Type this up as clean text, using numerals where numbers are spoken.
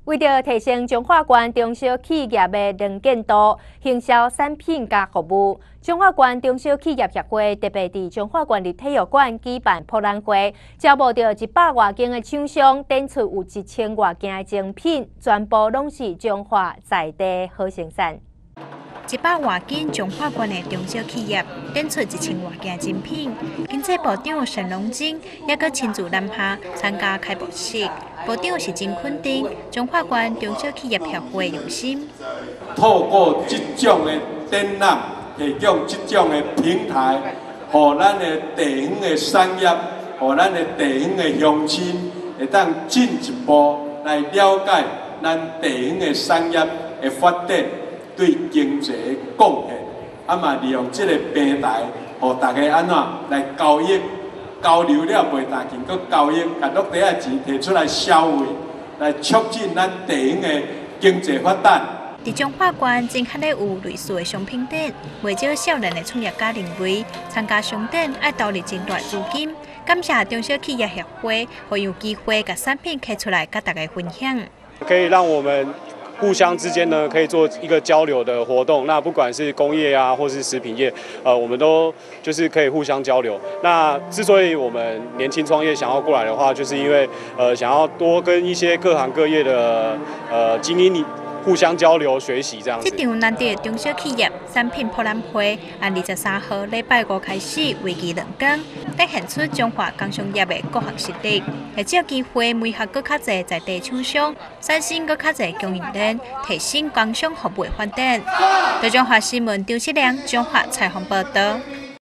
为了提升中华县中小企业的能见度、行销产品加服务，中华县中小企业协会特别伫中华县立体育馆举办博览会，招募到100外间的厂商，展出有1000外件的精品，全部拢是中华在地好生产。 100外间中华县的中小企业展出1000外件精品，经济部长沈荣津也佮亲自南下参加开幕式。部长是真肯定中华县中小企业协会用心。 透过这种的展览，提供这种的平台，互咱的地方的产业，互咱的地方的乡亲，会当进一步来了解咱地方的产业的发展。对经济的贡献，嘛利用这个平台，互大家安怎来交易，交流了袂大劲，佮交易，把落地的钱摕出来消费，来促进咱地方的经济发展。 伫中华县正确咧有类似的商品展，袂少少年的创业家认为，参加商展爱投入真大资金。感谢中小企业协会，互有机会把产品开出来，甲大家分享。 可以让我们互相之间呢，可以做一个交流的活动。那不管是工业啊，或是食品业，我们都就是可以互相交流。那之所以我们年轻创业想要过来的话，就是因为想要多跟一些各行各业的精英互相交流学习这样子。 这场难得的中小企业产品博览会，按23号礼拜5开始，为期2天，展现出中华工商业的各项实力，也借机会媒合更较侪在地厂商，产生更较侪供应链，提升工商服务的发展。中华新闻张世良、中华采访报道。